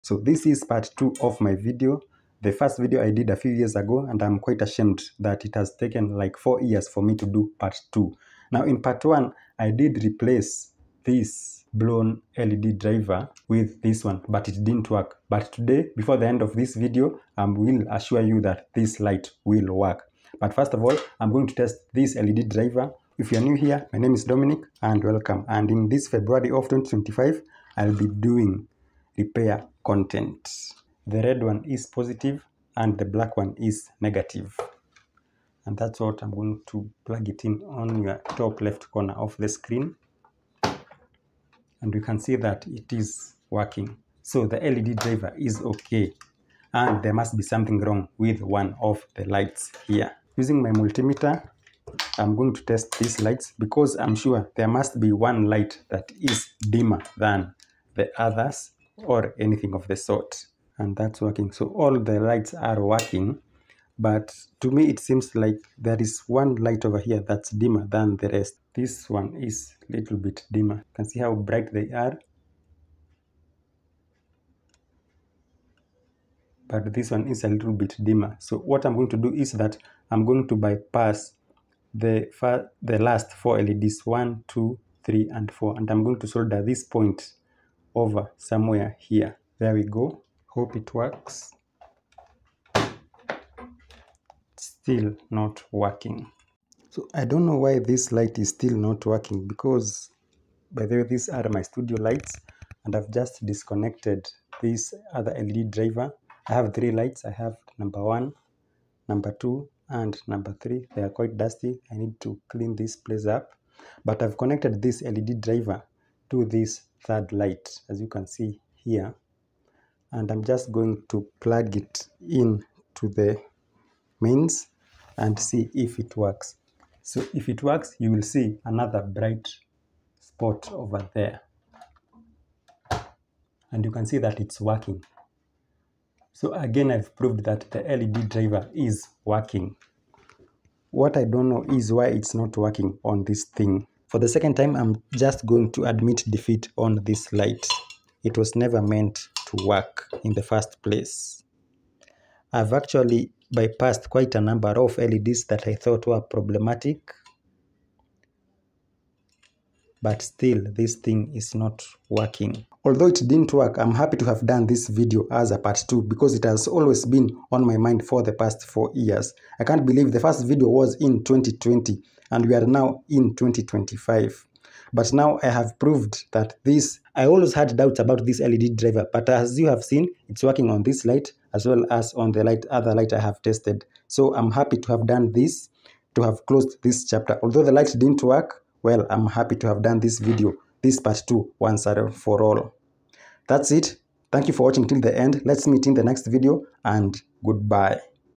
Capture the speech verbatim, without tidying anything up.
So this is part two of my video. The first video I did a few years ago, and I'm quite ashamed that it has taken like four years for me to do part two. Now in part one, I did replace this blown L E D driver with this one, but it didn't work. But today, before the end of this video, I will assure you that this light will work. But first of all, I'm going to test this L E D driver. If you're new here, my name is Dominic and welcome. And in this February of twenty twenty-five, I'll be doing repair content. The red one is positive and the black one is negative. And that's what I'm going to plug it in on your top left corner of the screen. And you can see that it is working. So the L E D driver is okay. And there must be something wrong with one of the lights here. Using my multimeter, I'm going to test these lights because I'm sure there must be one light that is dimmer than the others or anything of the sort. And that's working. So all the lights are working. But to me, it seems like there is one light over here that's dimmer than the rest. This one is a little bit dimmer. You can see how bright they are. But this one is a little bit dimmer. So what I'm going to do is that I'm going to bypass the, the last four L E Ds, one, two, three, and four. And I'm going to solder this point over somewhere here. There we go. Hope it works. Still not working. So I don't know why this light is still not working, because by the way, these are my studio lights and I've just disconnected this other L E D driver. I have three lights. I have number one, number two, and number three. They are quite dusty. I need to clean this place up. But I've connected this L E D driver to this third light, as you can see here. And I'm just going to plug it in to the mains and see if it works. So if it works, you will see another bright spot over there. And you can see that it's working. So again, I've proved that the L E D driver is working. What I don't know is why it's not working on this thing. For the second time, I'm just going to admit defeat on this light. It was never meant to work in the first place. I've actually bypassed quite a number of L E Ds that I thought were problematic. But still, this thing is not working. Although it didn't work, I'm happy to have done this video as a part two because it has always been on my mind for the past four years. I can't believe the first video was in twenty twenty and we are now in twenty twenty-five. But now I have proved that this, I always had doubts about this L E D driver, but as you have seen, it's working on this light as well as on the light, other light I have tested. So I'm happy to have done this, to have closed this chapter. Although the light didn't work, well, I'm happy to have done this video, this part two, once and for all. That's it. Thank you for watching till the end. Let's meet in the next video and goodbye.